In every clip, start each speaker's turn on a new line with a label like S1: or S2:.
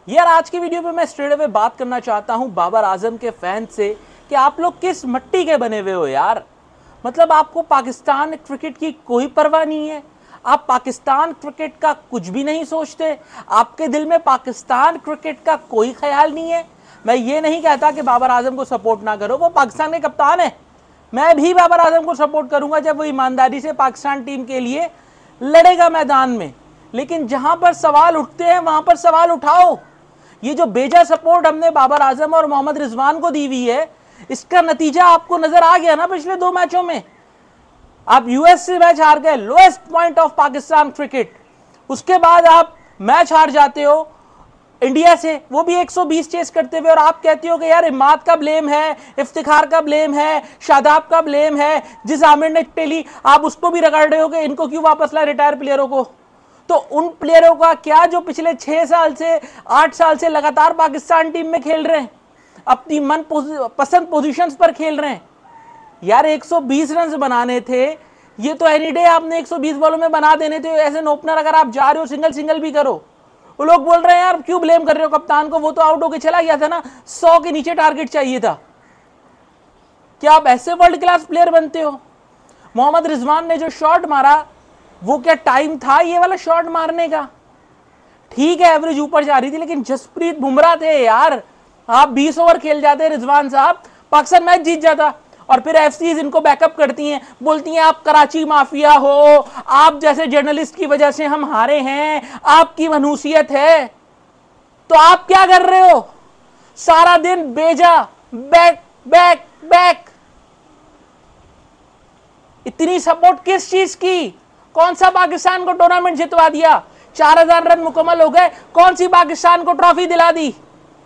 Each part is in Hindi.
S1: यार आज की वीडियो में मैं स्ट्रेट अवे बात करना चाहता हूं बाबर आजम के फैन से कि आप लोग किस मिट्टी के बने हुए हो यार। मतलब आपको पाकिस्तान क्रिकेट की कोई परवाह नहीं है, आप पाकिस्तान क्रिकेट का कुछ भी नहीं सोचते, आपके दिल में पाकिस्तान क्रिकेट का कोई ख्याल नहीं है। मैं ये नहीं कहता कि बाबर आजम को सपोर्ट ना करो, वो पाकिस्तान के कप्तान है। मैं भी बाबर आजम को सपोर्ट करूंगा जब वो ईमानदारी से पाकिस्तान टीम के लिए लड़ेगा मैदान में। लेकिन जहां पर सवाल उठते हैं वहां पर सवाल उठाओ। ये जो बेजा सपोर्ट हमने बाबर आजम और मोहम्मद रिजवान को दी हुई है, इसका नतीजा आपको नजर आ गया ना पिछले 2 मैचों में। आप यूएस से मैच हार गए, lowest point of Pakistan cricket. उसके बाद आप मैच हार जाते हो इंडिया से, वो भी 120 चेस करते हुए, और आप कहते हो कि यार इमाद का ब्लेम है, इफ्तिखार का ब्लेम है, शादाब का ब्लेम है, जिस आमिर ने टेली आप उसको भी रगड़ रहे हो कि इनको क्यों वापस लाए रिटायर प्लेयरों को। तो उन प्लेयरों का क्या जो पिछले 6 साल से 8 साल से लगातार पाकिस्तान टीम में खेल रहे हैं, अपनी मन पसंद पोजीशंस पर खेल रहे हैं। यार 120 रन बनाने थे, ये तो एनी डे आपने 120 बॉलों में बना देने थे। ऐसे ओपनर अगर आप जा रहे हो सिंगल सिंगल भी करो। वो लोग बोल रहे हैं यार क्यों ब्लेम कर रहे हो कप्तान को, वो तो आउट होके चला गया था ना, 100 के नीचे टारगेट चाहिए था। क्या आप ऐसे वर्ल्ड क्लास प्लेयर बनते हो? मोहम्मद रिजवान ने जो शॉट मारा, वो क्या टाइम था ये वाला शॉट मारने का? ठीक है एवरेज ऊपर जा रही थी, लेकिन जसप्रीत बुमराह थे यार। आप 20 ओवर खेल जाते रिजवान साहब, पाकिस्तान मैच जीत जाता। और फिर एफसीज इनको बैकअप करती हैं, बोलती हैं आप कराची माफिया हो, आप जैसे जर्नलिस्ट की वजह से हम हारे हैं, आपकी मनहूसियत है। तो आप क्या कर रहे हो? सारा दिन बेजा बैक बैक बैक। इतनी सपोर्ट किस चीज की? कौन सा पाकिस्तान को टूर्नामेंट जितवा दिया? 4000 रन मुकम्मल हो गए, कौन सी पाकिस्तान को ट्रॉफी दिला दी?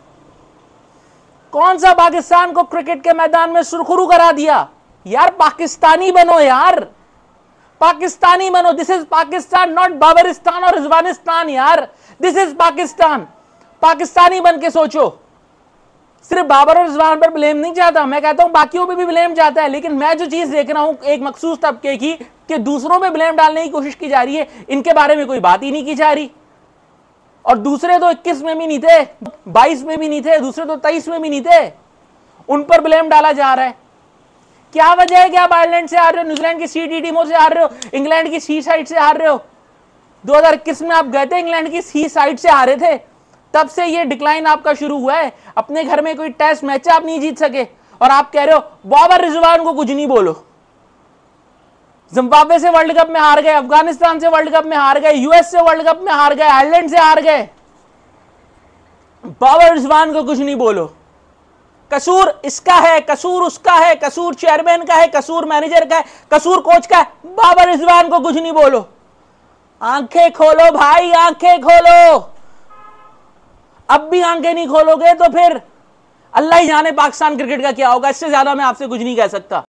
S1: कौन सा पाकिस्तान को क्रिकेट के मैदान में सुरखरू करा दिया? यार पाकिस्तानी बनो यार, पाकिस्तानी बनो। दिस इज पाकिस्तान, नॉट बाबरिस्तान और रिजवानिस्तान यार। This is Pakistan. पाकिस्तानी बन के सोचो। सिर्फ बाबर और रिजवान पर ब्लेम नहीं चाहता, मैं कहता हूं बाकियों पे भी ब्लेम चाहता है। लेकिन मैं जो चीज देख रहा हूं एक मखसूस तबके की, कि दूसरों पे ब्लेम डालने की कोशिश की जा रही है, इनके बारे में कोई बात ही नहीं की जा रही। और दूसरे तो 21 में भी नहीं थे, 22 में भी नहीं थे, दूसरे तो 23 में भी नहीं थे, उन पर ब्लेम डाला जा रहा है। क्या वजह है कि आप आयरलैंड से हार रहे हो, न्यूजीलैंड की सी टीमों से हार रहे हो, इंग्लैंड की सी साइड से हार रहे हो? 2021 में आप गए थे, इंग्लैंड की सी साइड से हारे थे, तब से ये डिक्लाइन आपका शुरू हुआ है। अपने घर में कोई टेस्ट मैच आप नहीं जीत सके, और आप कह रहे हो बाबर रिजवान को कुछ नहीं बोलो। जिम्बाब्वे से वर्ल्ड कप में हार गए, अफगानिस्तान से वर्ल्ड कप में हार गए, यूएस से वर्ल्ड कप में हार गए, आयरलैंड से हार गए। बाबर रिजवान को कुछ नहीं बोलो। कसूर इसका है, कसूर उसका है, कसूर चेयरमैन का है, कसूर मैनेजर का है, कसूर कोच का है। बाबर रिजवान को कुछ नहीं बोलो। आंखें खोलो भाई, आंखें खोलो। अब भी आंखें नहीं खोलोगे तो फिर अल्लाह ही जाने पाकिस्तान क्रिकेट का क्या होगा। इससे ज्यादा मैं आपसे कुछ नहीं कह सकता।